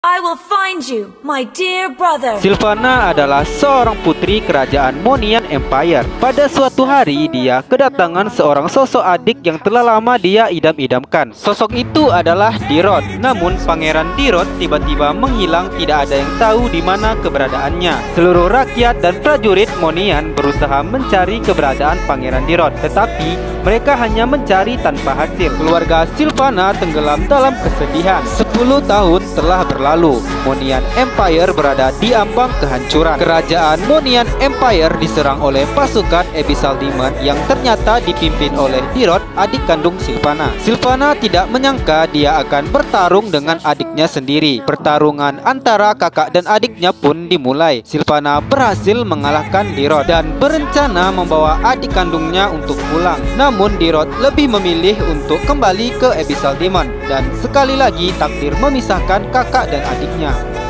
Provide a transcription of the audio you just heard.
I will find you, my dear brother. Sylvana adalah seorang putri kerajaan Monian Empire. Pada suatu hari, dia kedatangan seorang sosok adik yang telah lama dia idam-idamkan. Sosok itu adalah Dirod. Namun, Pangeran Dirod tiba-tiba menghilang, tidak ada yang tahu di mana keberadaannya. Seluruh rakyat dan prajurit Monian berusaha mencari keberadaan Pangeran Dirod, tetapi mereka hanya mencari tanpa hasil. Keluarga Sylvana tenggelam dalam kesedihan. 10 tahun telah berlalu. Monian Empire berada di ambang kehancuran. Kerajaan Monian Empire diserang oleh pasukan Abyssal Demon yang ternyata dipimpin oleh Dirod, adik kandung Sylvana. Sylvana tidak menyangka dia akan bertarung dengan adiknya sendiri. Pertarungan antara kakak dan adiknya pun dimulai. Sylvana berhasil mengalahkan Dirod dan berencana membawa adik kandungnya untuk pulang. Namun Dirod lebih memilih untuk kembali ke Abyssal Demon dan sekali lagi takdir memisahkan kakak dan adiknya.